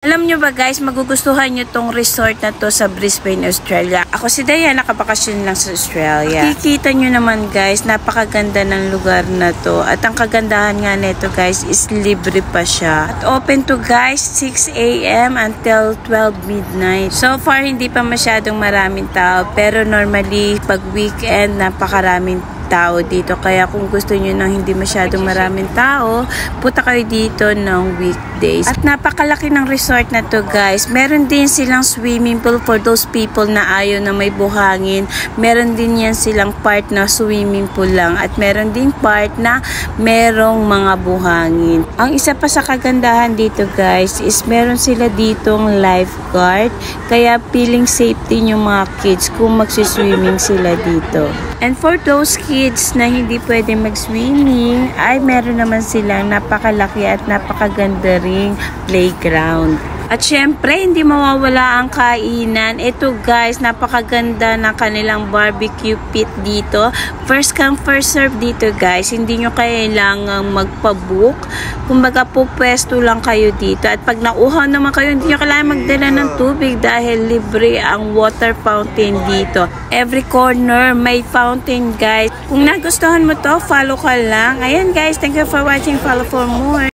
Alam nyo ba guys, magugustuhan nyo tong resort na to sa Brisbane, Australia. Ako si Diana, nakabakasyon lang sa Australia. Kikita nyo naman guys, napakaganda ng lugar na to. At ang kagandahan nga nito guys is libre pa siya. At open to guys 6 AM until 12 midnight. So far hindi pa masyadong maraming tao, pero normally pag weekend napakaraming tao dito. Kaya kung gusto nyo ng hindi masyadong maraming tao, punta kayo dito ng weekdays. At napakalaki ng resort na to guys. Meron din silang swimming pool for those people na ayaw na may buhangin. Meron din yan silang part na swimming pool lang. At meron din part na merong mga buhangin. Ang isa pa sa kagandahan dito guys is meron sila ditong lifeguard. Kaya feeling safety yung mga kids kung magsiswimming sila dito. And for those kids na hindi pwede mag-swimming, ay meron naman silang napakalaki at napakaganda ring playground. At syempre, hindi mawawala ang kainan. Ito guys, napakaganda ng kanilang barbecue pit dito. First come, first serve dito guys. Hindi nyo kailangang magpabook. Kumbaga po, pwesto lang kayo dito. At pag nauhaw naman kayo, hindi nyo kailangan magdala ng tubig dahil libre ang water fountain dito. Every corner may fountain guys. Kung nagustuhan mo to, follow ka lang. Ayan guys, thank you for watching. Follow for more.